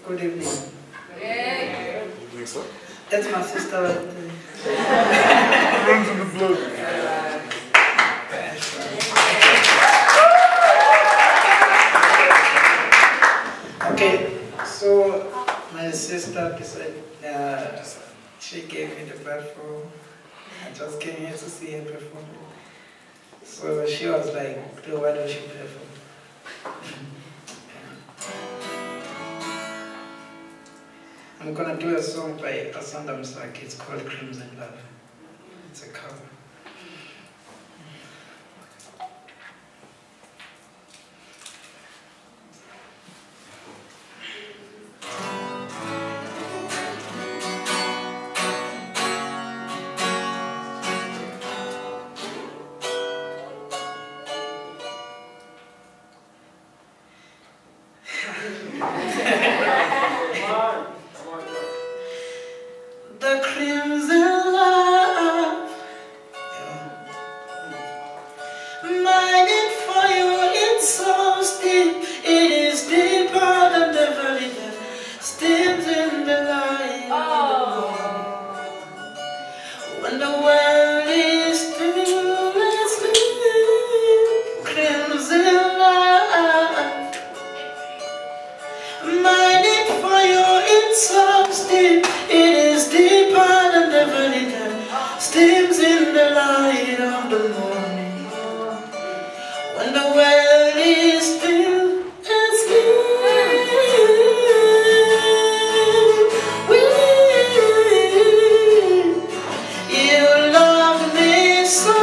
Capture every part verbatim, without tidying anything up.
Good evening. Yeah. You think so? That's my sister. Runs in the blood. Okay, so my sister decided, uh, she gave me the platform. I just came here to see her perform. So she was like, why don't you perform? I'm gonna do a song by Asanda Msaki. It's called Crimson Love. It's a cover. The crimson love, mining for you, it's so deep, it is deeper than the valley that steams in the light of the morning. When the world is still asleep, crimson love, mining for you, it's so deep, it is deeper than the valley that steams in the light of the morning. When the world is still asleep, you love me so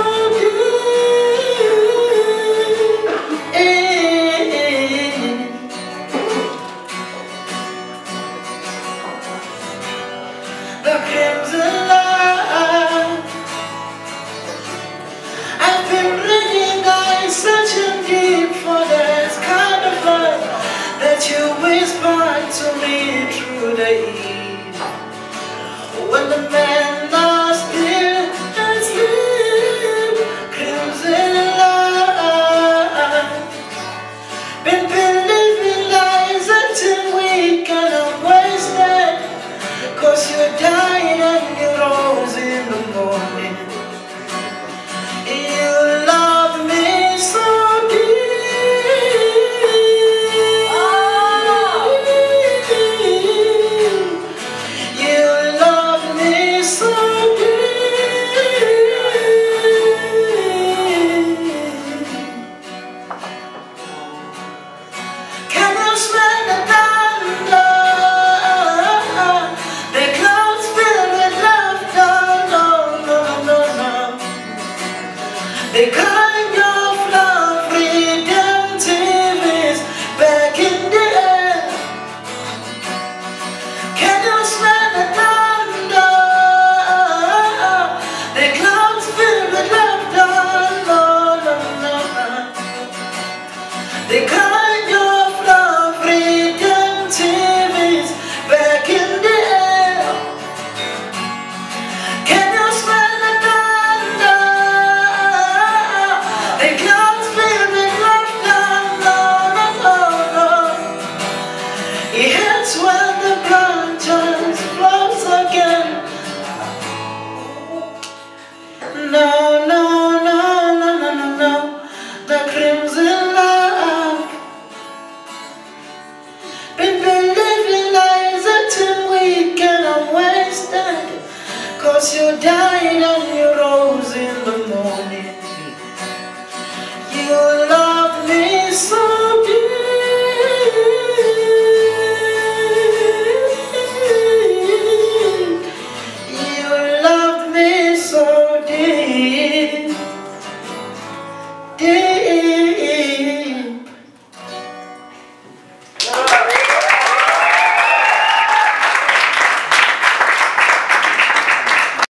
the crimson love, I've been reading eyes searching deep for this kind of love that you whispered to me through the eve. When the men are still asleep, crimson love, been believing lies until we cannot waste it. Cause you died and you rose in the morning. You love me so deep. You love me so deep. Can you smell the thunder? The clouds filled with laughter. No, no, no, no. The kind of love redemptive is back in the air. Can you smell the thunder? The clouds filled with laughter. No, no, no, no. The kind of love redemptive is back in the air. Can you smell the thunder? The clouds filled with laughter. No, no, no, no. It hurts when the branches floats again. No, no, no, no, no, no, no. The crimson love, been believing lies until we cannot waste it. Cause you died